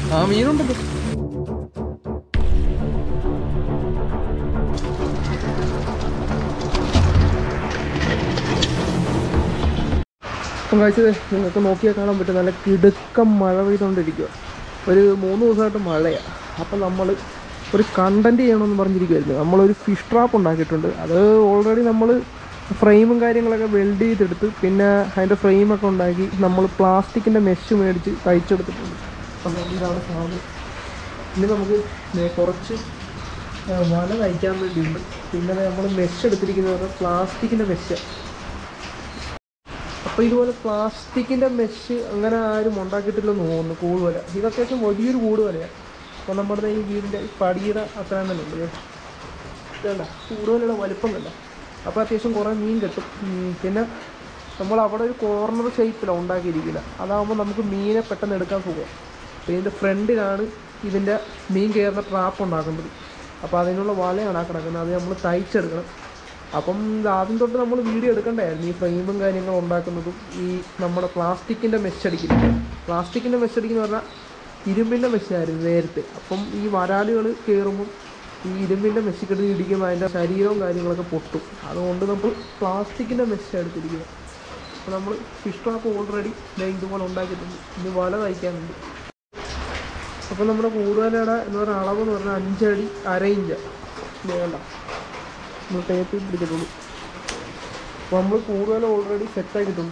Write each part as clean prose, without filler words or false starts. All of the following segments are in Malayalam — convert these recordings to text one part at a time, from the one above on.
ആ മീനുണ്ടല്ലോ. അപ്പം കഴിച്ചത് നിങ്ങൾക്ക് നോക്കിയാൽ കാണാൻ പറ്റും, നല്ല കിടുക്കം മഴ പെയ്തുകൊണ്ടിരിക്കുക. ഒരു 3 ദിവസമായിട്ട് മഴയാണ്. അപ്പം നമ്മൾ ഒരു കണ്ടൻറ്റ് ചെയ്യണമെന്ന് പറഞ്ഞിരിക്കുമായിരുന്നു. നമ്മളൊരു ഫിഷ് ട്രാപ്പ് ഉണ്ടാക്കിയിട്ടുണ്ട്. അത് ഓൾറെഡി നമ്മൾ ഫ്രെയിമും കാര്യങ്ങളൊക്കെ വെൽഡ് ചെയ്തെടുത്ത് പിന്നെ അതിൻ്റെ ഫ്രെയിമൊക്കെ ഉണ്ടാക്കി നമ്മൾ പ്ലാസ്റ്റിക്കിൻ്റെ മെഷ് മേടിച്ച് തയ്ച്ചെടുത്തിട്ടുണ്ട്. അപ്പം ഇതാണ് സാധനം. ഇനി നമുക്ക് കുറച്ച് വല തയ്ക്കാൻ വേണ്ടിയുണ്ട്. പിന്നെ നമ്മൾ മെഷ് എടുത്തിരിക്കുന്നത് പ്ലാസ്റ്റിക്കിൻ്റെ മെഷ്. അപ്പോൾ ഇതുപോലെ പ്ലാസ്റ്റിക്കിൻ്റെ മെഷ് അങ്ങനെ ആരും ഉണ്ടാക്കിയിട്ടില്ലെന്ന് തോന്നുന്നു. കൂടുവല ഇത് അത്യാവശ്യം വലിയൊരു കൂടുവലയാണ്. അപ്പോൾ നമ്മുടെ ഈ വീടിൻ്റെ പടിയുടെ അത്രയും തന്നെ ഉണ്ട്. വേണ്ട കൂടുതലുള്ള വലിപ്പം കണ്ട. അപ്പോൾ അത്യാവശ്യം കുറേ മീൻ കിട്ടും. പിന്നെ നമ്മൾ അവിടെ ഒരു കോർണർ ഷേപ്പിലാണ് ഉണ്ടാക്കിയിരിക്കില്ല. അതാകുമ്പോൾ നമുക്ക് മീനെ പെട്ടെന്ന് എടുക്കാൻ സുഖം. അപ്പോൾ ഇതിൻ്റെ ഫ്രണ്ടിലാണ് ഇതിൻ്റെ മീൻ കയറുന്ന ട്രാപ്പ് ഉണ്ടാക്കുന്നത്. അപ്പോൾ അതിനുള്ള വലയാണ് ആ കിടക്കുന്നത്. അത് നമ്മൾ തയ്ച്ചെടുക്കണം. അപ്പം ആദ്യം തൊട്ട് നമ്മൾ വീഡിയോ എടുക്കണ്ടായിരുന്നു ഈ ഫ്രെയിമും കാര്യങ്ങളും ഉണ്ടാക്കുന്നതും ഈ നമ്മുടെ പ്ലാസ്റ്റിക്കിൻ്റെ മെഷടിക്കുന്നത്. പ്ലാസ്റ്റിക്കിൻ്റെ മെഷടിക്കുന്ന പറഞ്ഞാൽ ഇരുമ്പിൻ്റെ മെഷായിരുന്നു നേരത്തെ. അപ്പം ഈ വരാലുകൾ കയറുമ്പം ഈ ഇരുമ്പിൻ്റെ മെഷ് കിടന്ന് ഇടിക്കുമ്പോൾ അതിൻ്റെ ശരീരവും കാര്യങ്ങളൊക്കെ പൊട്ടും. അതുകൊണ്ട് നമ്മൾ പ്ലാസ്റ്റിക്കിൻ്റെ മെഷ് എടുത്തിരിക്കുന്നത്. അപ്പോൾ നമ്മൾ ഫിഷ് ട്രാപ്പ് ഓൾറെഡി ഇതുപോലെ ഉണ്ടാക്കിയിട്ടുണ്ട്. ഇനി വല തയ്ക്കാനുണ്ട്. അപ്പോൾ നമ്മുടെ കൂടുതലയുടെ എന്ന് പറഞ്ഞാൽ അളവെന്ന് പറഞ്ഞാൽ 5 അടി 1/2 ഇഞ്ച് വേണ്ട നമ്മൾ ടേപ്പ് പിടിച്ചിട്ടുള്ളൂ. അപ്പോൾ നമ്മൾ കൂടുതൽ ഓൾറെഡി സെറ്റാക്കിയിട്ടുണ്ട്.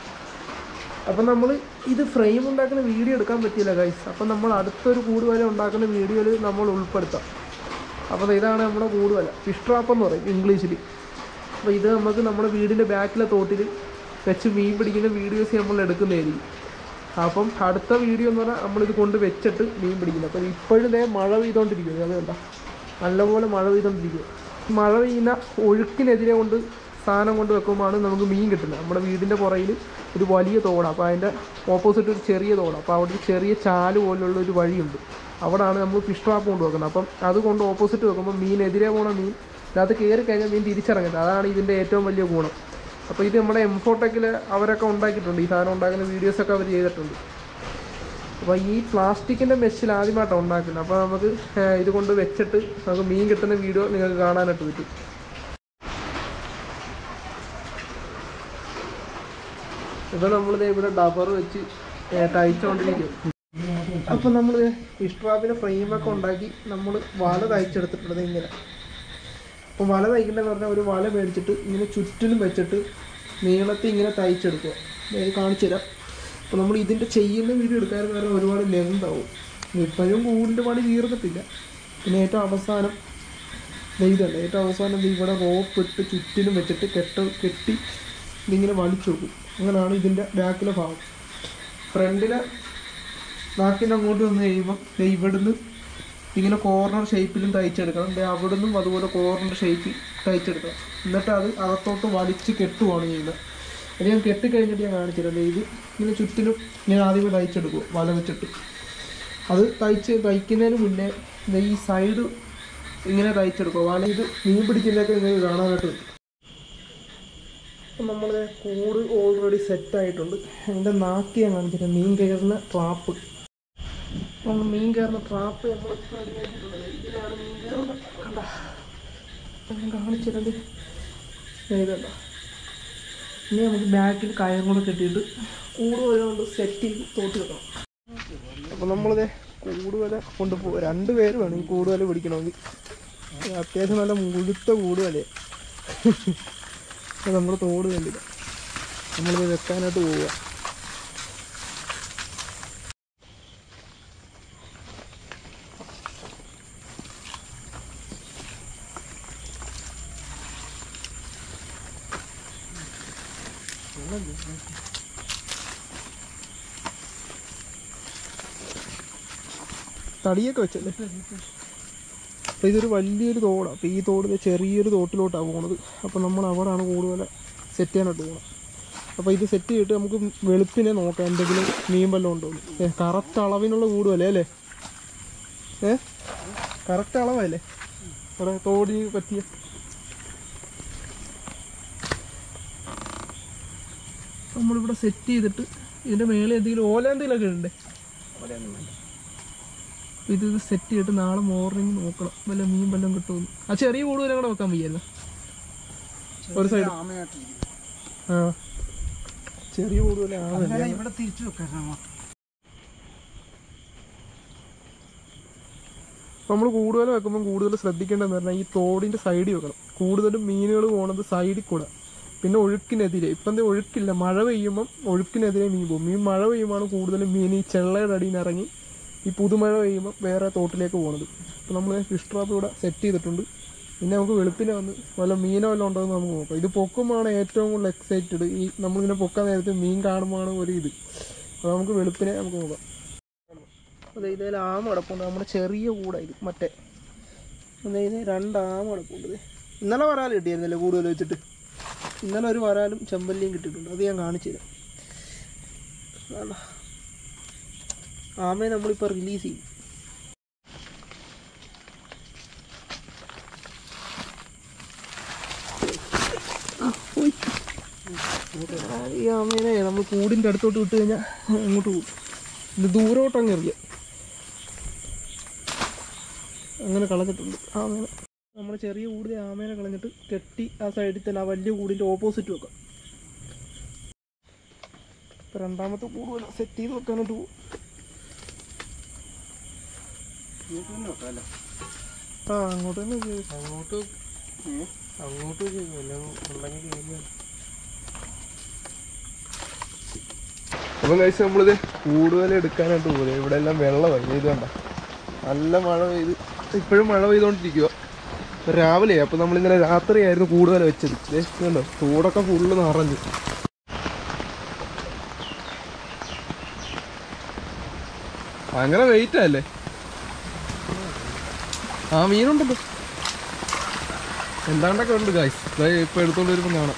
അപ്പം നമ്മൾ ഇത് ഫ്രെയിം ഉണ്ടാക്കുന്ന വീഡിയോ എടുക്കാൻ പറ്റിയില്ല ഗൈസ്. അപ്പം നമ്മൾ അടുത്തൊരു കൂടുവല ഉണ്ടാക്കുന്ന വീഡിയോയിൽ നമ്മൾ ഉൾപ്പെടുത്താം. അപ്പോൾ ഇതാണ് നമ്മുടെ കൂടുവല, ഫിഷ് ട്രാപ്പ് എന്ന് പറയും ഇംഗ്ലീഷിൽ. അപ്പോൾ ഇത് നമുക്ക് നമ്മുടെ വീടിൻ്റെ ബാക്കിലെ തോട്ടിൽ വെച്ച് മീൻ പിടിക്കുന്ന വീഡിയോസ് നമ്മൾ എടുക്കുന്നതായിരിക്കും. അപ്പം അടുത്ത വീഡിയോ എന്ന് പറഞ്ഞാൽ നമ്മളിത് കൊണ്ട് വെച്ചിട്ട് മീൻ പിടിക്കുന്നത്. അപ്പം ഇപ്പോഴും ഇതേ മഴ പെയ്തുകൊണ്ടിരിക്കുന്നത്. അത് കണ്ട നല്ലപോലെ മഴ പെയ്തുകൊണ്ടിരിക്കുക. മഴ പെയ്യുന്ന ഒഴുക്കിനെതിരെ കൊണ്ട് സാധനം കൊണ്ട് വെക്കുമ്പോഴാണ് നമുക്ക് മീൻ കിട്ടുന്നത്. നമ്മുടെ വീടിൻ്റെ പുറയിൽ ഒരു വലിയ തോടാണ്. അപ്പോൾ അതിൻ്റെ ഓപ്പോസിറ്റ് ഒരു ചെറിയ തോടാണ്. അപ്പോൾ അവിടെ ഒരു ചെറിയ ചാല് പോലുള്ള ഒരു വഴിയുണ്ട്. അവിടെയാണ് നമ്മൾ ഫിഷ് ട്രാപ്പ് കൊണ്ട് വെക്കുന്നത്. അപ്പം അതുകൊണ്ട് ഓപ്പോസിറ്റ് വെക്കുമ്പോൾ മീനെതിരെ പോകണ മീൻ അതിനകത്ത് കയറി കഴിഞ്ഞാൽ മീൻ തിരിച്ചിറങ്ങുന്നത്. അതാണ് ഇതിൻ്റെ ഏറ്റവും വലിയ ഗുണം. അപ്പോൾ ഇത് നമ്മുടെ എംഫോടെക്കിൽ അവരൊക്കെ ഉണ്ടാക്കിയിട്ടുണ്ട്. ഈ സാധനം ഉണ്ടാക്കുന്ന വീഡിയോസൊക്കെ അവർ ചെയ്തിട്ടുണ്ട്. അപ്പോൾ ഈ പ്ലാസ്റ്റിക്കിൻ്റെ മെഷിൽ ആദ്യമായിട്ടാണ് ഉണ്ടാക്കുന്നത്. അപ്പോൾ നമുക്ക് ഇത് കൊണ്ട് വെച്ചിട്ട് നമുക്ക് മീൻ കിട്ടുന്ന വീഡിയോ നിങ്ങൾക്ക് കാണാനായിട്ട് പറ്റും. ഇപ്പോൾ നമ്മളിത് ഇവിടെ ഡബർ വെച്ച് തയ്ച്ചുകൊണ്ടിരിക്കും. അപ്പം നമ്മൾ ഫിഷ് ട്രാപ്പിൻ്റെ ഫ്രെയിമൊക്കെ ഉണ്ടാക്കി നമ്മൾ വല തയ്ച്ചെടുത്തിട്ടുള്ളത് ഇങ്ങനെ. അപ്പോൾ വല തയ്ക്കേണ്ടതെന്ന് പറഞ്ഞാൽ ഒരു വല മേടിച്ചിട്ട് ഇങ്ങനെ ചുറ്റിലും വെച്ചിട്ട് നീളത്തിൽ ഇങ്ങനെ തയ്ച്ചെടുക്കുക. ഞാൻ കാണിച്ചു തരാം. അപ്പോൾ നമ്മൾ ഇതിൻ്റെ ചെയ്യുന്ന വീഡിയോ എടുക്കാൻ കാരണം ഒരുപാട് ലെങ്ത് ആവും. ഇപ്പോഴും കൂടിൻ്റെ പണി തീർന്നിട്ടില്ല. പിന്നെ ഏറ്റവും അവസാനം ഇതല്ല, ഏറ്റവും അവസാനം ഇവിടെ റോപ്പ് ഇട്ട് ചുറ്റിലും വെച്ചിട്ട് കെട്ടി ഇതിങ്ങനെ വലിച്ചു നോക്കും. അങ്ങനെയാണ് ഇതിൻ്റെ ബാക്കിലെ ഭാഗം. ഫ്രണ്ടിലെ നാക്കിൻ്റെ അങ്ങോട്ട് വന്ന് കഴിയുമ്പം ഇവിടുന്ന് ഇങ്ങനെ കോർണർ ഷേപ്പിലും തയ്ച്ചെടുക്കണം. അവിടെ നിന്നും അതുപോലെ കോർണർ ഷേപ്പിൽ തയ്ച്ചെടുക്കണം. എന്നിട്ട് അത് അകത്തോട്ട് വലിച്ച് കെട്ടുവാണ് ചെയ്യുന്നത്. അത് ഞാൻ കെട്ടിക്കഴിഞ്ഞിട്ട് ഞാൻ കാണിച്ചിരുന്നത്. ഇത് ഇങ്ങനെ ചുറ്റിലും ഞാൻ ആദ്യമേ തയ്ച്ചെടുക്കും വല വെച്ചിട്ട്. അത് തയ്ക്കുന്നതിന് മുന്നേ ഈ സൈഡ് ഇങ്ങനെ തയ്ച്ചെടുക്കുക. വല ഇത് മീൻ പിടിക്കുന്നതൊക്കെ നിങ്ങൾക്ക് കാണാനായിട്ട് പറ്റും. അപ്പം നമ്മൾ കൂട് ഓൾറെഡി സെറ്റായിട്ടുണ്ട്. അതിൻ്റെ നാക്ക് ഞാൻ കാണിച്ചിട്ട് മീൻ കയറുന്ന ട്രാപ്പ്. അപ്പം മീൻ കയറുന്ന ട്രാപ്പ് നമ്മൾ റെഡിയാക്കിയിട്ടുണ്ട്. ഇതിലാണ് മീൻ കയറുന്നത്. കണ്ട ഞാൻ കാണിച്ചിട്ടുണ്ട്. ഇതല്ല. ഇനി നമുക്ക് ബാക്കിൽ കയറും കൂടെ കെട്ടിയിട്ട് കൂട് വല കൊണ്ട് സെറ്റ് ചെയ്ത് തോട്ടി വെക്കണം. അപ്പം നമ്മളിത് കൂടുവല കൊണ്ടുപോകും. 2 പേര് വേണം ഈ കൂടുവല പിടിക്കണമെങ്കിൽ. അത്യാവശ്യം നല്ല മുഴുത്ത കൂടുവലയാണ്. നമ്മൾ തോട് കണ്ടില്ല. നമ്മളിത് വെക്കാനായിട്ട് പോവുക. തടിയൊക്കെ വെച്ചല്ലേ. അപ്പോൾ ഇതൊരു വലിയൊരു തോടാണ്. അപ്പോൾ ഈ തോട് ചെറിയൊരു തോട്ടിലോട്ടാണ് പോകുന്നത്. അപ്പോൾ നമ്മൾ അവിടെയാണ് കൂടുതൽ സെറ്റ് ചെയ്യാനായിട്ട് പോകണം. അപ്പോൾ ഇത് സെറ്റ് ചെയ്തിട്ട് നമുക്ക് വെളുപ്പിനെ നോക്കാം എന്തെങ്കിലും മീൻ വല്ലതും ഉണ്ടോ. കറക്റ്റ് അളവിനുള്ള കൂടുമല്ലേ അല്ലേ? കറക്റ്റ് അളവല്ലേ അവിടെ തോടിന് പറ്റിയ. നമ്മളിവിടെ സെറ്റ് ചെയ്തിട്ട് ഇതിൻ്റെ മേളിൽ എന്തെങ്കിലും ഓല എന്തെങ്കിലുമൊക്കെ ഇടണ്ടേ? ഓലയൊന്നും വേണ്ട. ഇത് സെറ്റ് ചെയ്തിട്ട് നാളെ മോർണിംഗ് നോക്കണം വല്ല മീൻ വല്ലതും കിട്ടുമെന്ന്. ആ ചെറിയ കൂട് വരെ കൂടെ വെക്കാൻ വയ്യല്ലോ ഒരു സൈഡ്. ആ ചെറിയ കൂട് പോലെ ഇവിടെ തിരിച്ചു വെക്കാം. നമ്മൾ കൂടുതൽ വെക്കുമ്പോൾ കൂടുതൽ ശ്രദ്ധിക്കേണ്ടതെന്ന് പറഞ്ഞാൽ ഈ തോടിൻ്റെ സൈഡിൽ വെക്കണം. കൂടുതലും മീനുകൾ പോകുന്നത് സൈഡിൽ കൂടെ. പിന്നെ ഒഴുക്കിനെതിരെ ഇപ്പം എന്താ ഒഴുക്കില്ല, മഴ പെയ്യുമ്പം ഒഴുക്കിനെതിരെ മീൻ പോകും. മഴ പെയ്യുമ്പോഴാണ് കൂടുതലും മീൻ ഈ ചെള്ളയുടെ അടിയിൽ നിന്ന് ഇറങ്ങി ഈ പുതുമഴ പെയ്യുമ്പോൾ വേറെ തോട്ടിലേക്ക് പോകുന്നത്. അപ്പോൾ നമ്മൾ ഫിഷ് ട്രാപ്പ് ഇവിടെ സെറ്റ് ചെയ്തിട്ടുണ്ട്. പിന്നെ നമുക്ക് വെളുപ്പിനെ വന്ന് വല്ല മീനോ വല്ലതും ഉണ്ടോ എന്ന് നമുക്ക് നോക്കാം. ഇത് പൊക്കുമ്പോഴാണ് ഏറ്റവും കൂടുതൽ എക്സൈറ്റഡ്. ഈ നമ്മളിങ്ങനെ പൊക്കാൻ നേരത്തെ മീൻ കാണുമ്പോഴാണ് ഒരു ഇത്. അപ്പോൾ നമുക്ക് വെളുപ്പിനെ നമുക്ക് നോക്കാം. അതെ ഇതേൽ ആമ കിടപ്പുണ്ട്. നമ്മുടെ ചെറിയ കൂടായത് മറ്റേ അതായത് 2 ആമ കിടപ്പുണ്ട്. ഇന്നലെ വരാൽ കിട്ടിയായിരുന്നല്ലേ കൂടുതൽ വെച്ചിട്ട്. ഇന്നലെ ഒരു വരാലും ചെമ്പല്ലിയും കിട്ടിയിട്ടുണ്ട്. അത് ഞാൻ കാണിച്ചു തരാം. ആമയെ നമ്മളിപ്പോൾ റിലീസ് ചെയ്യും. ഈ ആമേനെ നമ്മൾ കൂടിൻ്റെ അടുത്തോട്ട് വിട്ട് കഴിഞ്ഞാൽ അങ്ങോട്ട് പോകും. ഇത് ദൂരോട്ടങ്ങ് എറിയാം. അങ്ങനെ കളഞ്ഞിട്ടുണ്ട് ആമേനെ. നമ്മൾ ചെറിയ കൂടിലെ ആമേനെ കളഞ്ഞിട്ട് കെട്ടി ആ സൈഡിൽ തന്നെ ആ വലിയ കൂടിൻ്റെ ഓപ്പോസിറ്റ് വെക്കാം. ഇപ്പം രണ്ടാമത്തെ കൂട് സെറ്റ് ചെയ്ത് വെക്കാനായിട്ട് പോകും. ആ അങ്ങോട്ട് തന്നെ അങ്ങോട്ട് അപ്പം കഴിച്ച് നമ്മളിത് കൂടുതൽ എടുക്കാനായിട്ട് പോകുന്നത്. ഇവിടെ എല്ലാം വെള്ളമായി. ഇത് കണ്ട നല്ല മഴ പെയ്ത് ഇപ്പോഴും മഴ പെയ്തുകൊണ്ടിരിക്കുക. രാവിലെ അപ്പം നമ്മളിന്നലെ രാത്രിയായിരുന്നു കൂടുതൽ വെച്ചത്. കണ്ടോ ചൂടൊക്കെ ഫുള്ള് നിറഞ്ഞു. ഭയങ്കര വെയിറ്റല്ലേ. ആ മീനുണ്ടല്ലോ എന്താണ്ടൊക്കെ ഉണ്ട് ഗായ്സ്. ഇപ്പം എടുത്തോണ്ട് വരുമ്പോൾ കാണാം.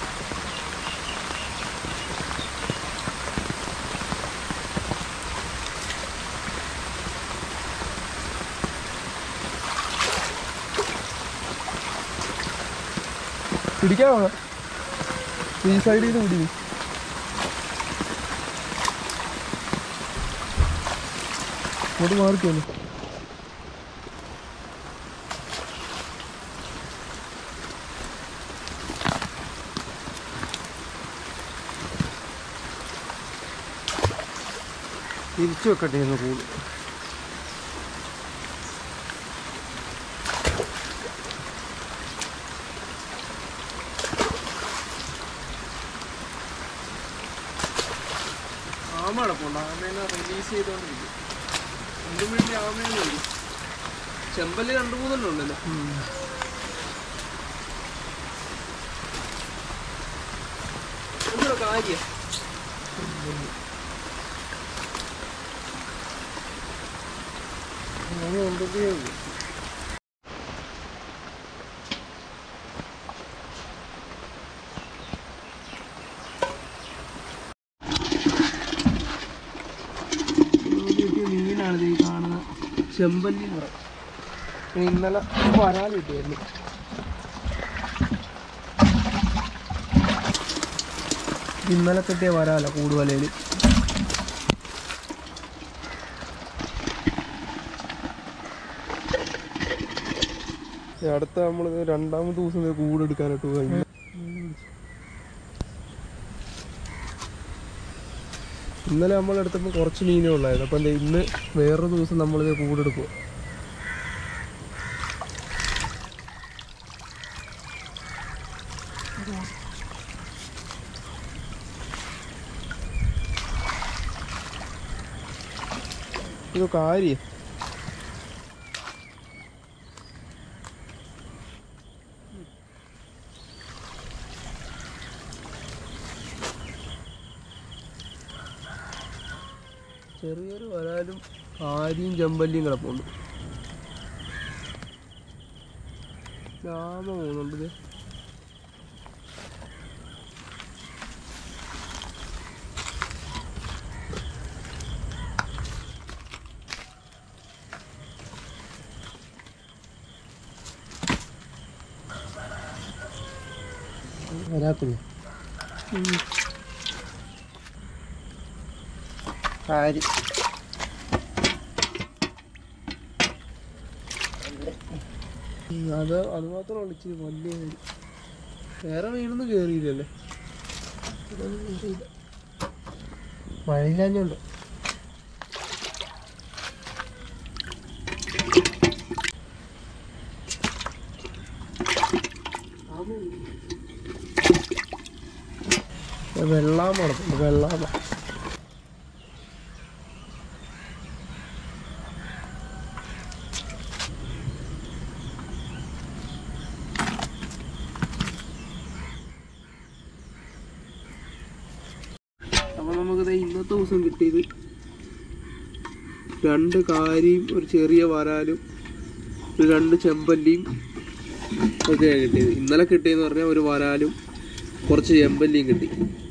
പിടിക്കാമോ? ഈ സൈഡിൽ നിന്ന് പിടി. അങ്ങോട്ട് മാറിക്കോന്നു. തിരിച്ചു വെക്കട്ടെ എന്ന് കൂടും. ആമ കിടപ്പുണ്ട്. ആമേനെ റിലീസ് ചെയ്തോണ്ടിരിക്കും. എന്തും വേണ്ടി ആമേനെ വരും. ചെമ്പല്ലി 2-3 ഉണ്ടല്ലോ. കാര്യം എന്തൊക്കെയോ മീനാണിത് ഈ കാണുന്നത്. ചെമ്പല്ലി എന്ന് പറയും. ഇന്നലെ വരാൽ കിട്ടിയായിരുന്നു. ഇന്നലെ കിട്ടിയ വരാല കൂടുവലയിൽ. അടുത്ത നമ്മൾ 2ാമത്തെ ദിവസം കൂടെടുക്കാനായിട്ട് കഴിഞ്ഞു. ഇന്നലെ നമ്മളെടുത്തപ്പോൾ കുറച്ച് മീനേ ഉള്ളായിരുന്നു. അപ്പം എന്താ ഇന്ന് വേറൊരു ദിവസം നമ്മളിത് കൂടെടുക്കുക. ഇത് കാര്യം ചെറിയൊരു വരാലും ആരിയും ചെമ്പല്ലിയും കിടപ്പുണ്ട്. ലാമ പോകുന്നുണ്ട്. വരാത്തില്ല കാര്യം അത് മാത്രമേ ഉള്ളു ഇച്ചിരി വലിയ മീൻ. വേറെ മീനൊന്നും കയറിയില്ലല്ലേ? മഴയില്ലാഞ്ഞുണ്ട്. വെള്ളാമ വെള്ളാമ അപ്പോൾ നമുക്കിത് ഇന്നത്തെ ദിവസം കിട്ടിയത് 2 കാരിയും ഒരു ചെറിയ വരാലും 2 ചെമ്പല്ലിയും ഒക്കെയാണ് കിട്ടിയത്. ഇന്നലെ കിട്ടിയെന്ന് പറഞ്ഞാൽ ഒരു വരാലും കുറച്ച് ചെമ്പല്ലിയും കിട്ടി.